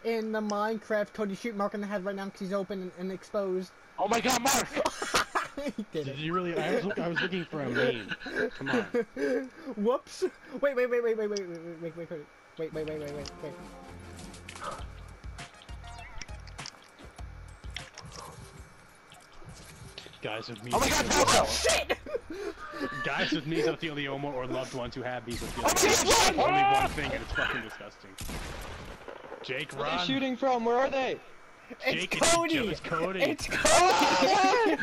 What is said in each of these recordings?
in the Minecraft. Cody, shoot Mark in the head right now because he's open and exposed. Oh my god, Mark! He did it. You really? I was looking for a meme. Come on. Whoops. Wait. Wait. Guys with me. Oh my god, oh shit! Guys with mesothelioma or loved ones who have mesothelioma. Oh my god, only one thing, and it's fucking disgusting. Jake, run! Where are they shooting from? Where are they? Jake, it's Cody! It's Cody! It's Cody!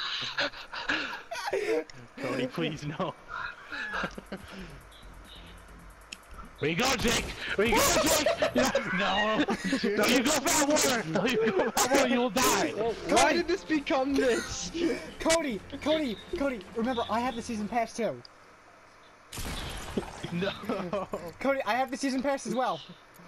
Cody, please, no. Where you go, Jake? Where you go, Jake? No! No, you go for water! No, you go for water, you'll die! Why did this become this? Cody! Remember, I have the season pass too. No! Cody, I have the season pass as well.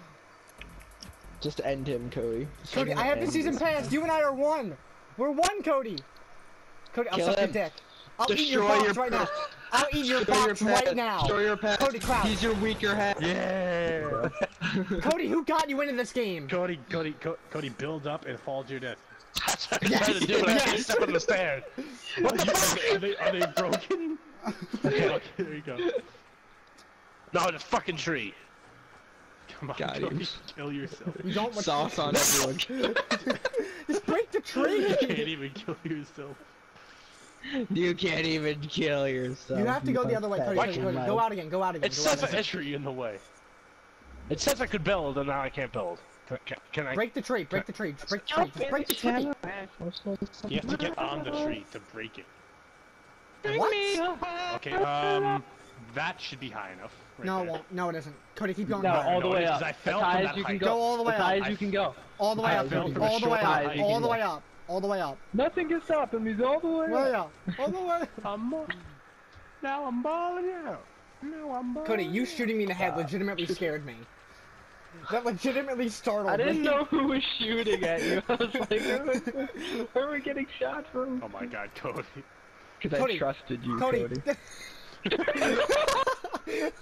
Just end him, Cody. Cody, I have the season pass. You and I are one. We're one, Cody. Cody, I'll suck your dick. I'll eat your box right now. I'll eat your box right now. Show your pet. Cody, Cloud. He's your weaker head. Yeah! Cody, who got you into this game? Cody, build up and fall to your death. That's what I'm trying to do, but I can't step on the stairs. What the fuck? Are they broken? Okay, there you go. No, the fucking tree. Come on, Got Cody, him. kill yourself. You don't want Sauce on everyone. Just break the tree. You can't even kill yourself. You can't even kill yourself. You have to go the other way, Cody. Cody. Go out again. Go out again. It says There's a tree in the way. It says I could build, and now I can't build. Can I? Break the tree. Break the tree. Just break the tree. Just break the tree. You have to get on the tree to break it. What? Okay, that should be high enough. Right No, it there. won't. No, it isn't. Cody, keep going. No, all the way because up. I As fell high from as that you can height. go. Go all the way As high up. as you can go. All the way up, fell Cody. from a All the way short height. up. All the way up. All the way up. Nothing can stop him. He's all the way Way up. up. All the way. Now I'm balling out. Now I'm balling Cody, you shooting me in the head legitimately scared me. That legitimately startled me. I didn't know who was shooting at you. I was like, where are we getting shot from? Oh my god, Cody. Because I Cody, trusted you, Cody. Cody.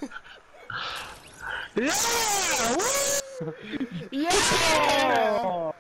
Yeah! Yeah!